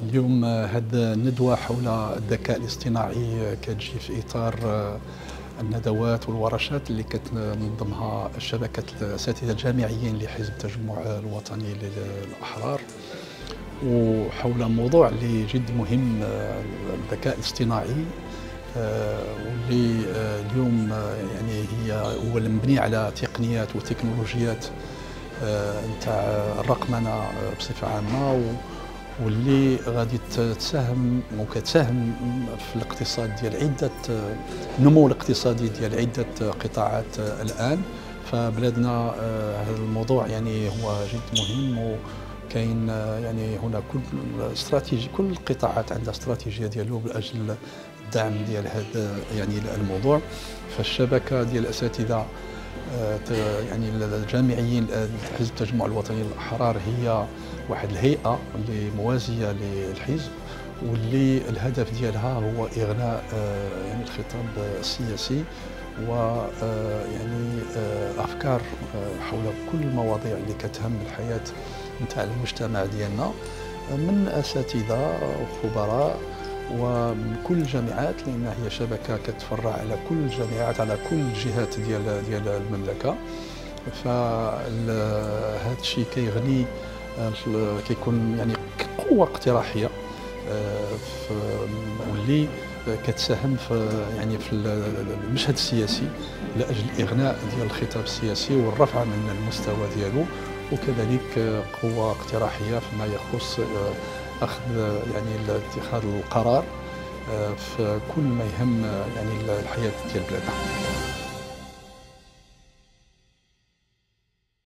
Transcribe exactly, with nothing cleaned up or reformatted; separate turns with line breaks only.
اليوم هذه الندوة حول الذكاء الاصطناعي كتجي في إطار الندوات والورشات اللي كتنظمها شبكة الأساتذة الجامعيين لحزب التجمع الوطني للأحرار، وحول موضوع اللي جد مهم، الذكاء الاصطناعي، واللي اليوم يعني هي هو مبني على تقنيات وتكنولوجيات نتاع الرقمنة بصفة عامة، واللي غادي تساهم وكتساهم في الاقتصاد ديال عدة النمو الاقتصادي ديال عدة قطاعات الآن. فبلادنا هذا الموضوع يعني هو جد مهم، وكاين يعني هنا كل استراتيجي كل القطاعات عندها استراتيجية ديالو لأجل الدعم ديال هذا يعني الموضوع. فالشبكة ديال الأساتذة يعني الجامعيين حزب التجمع الوطني للأحرار هي واحد الهيئة اللي موازية للحزب، واللي الهدف ديالها هو إغناء يعني الخطاب السياسي ويعني أفكار حول كل المواضيع اللي كتهم الحياة نتاع المجتمع ديالنا، من أساتذة وخبراء ومن كل الجامعات، لأن هي شبكة كتفرع على كل الجامعات على كل الجهات ديال ديال المملكة. فهذا الشيء كيغني كيكون يعني قوة اقتراحية واللي كتساهم في يعني في المشهد السياسي لاجل اغناء ديال الخطاب السياسي والرفع من المستوى ديالو، وكذلك قوة اقتراحية فيما يخص اخذ يعني اتخاذ القرار في كل ما يهم يعني الحياة ديال بلادنا.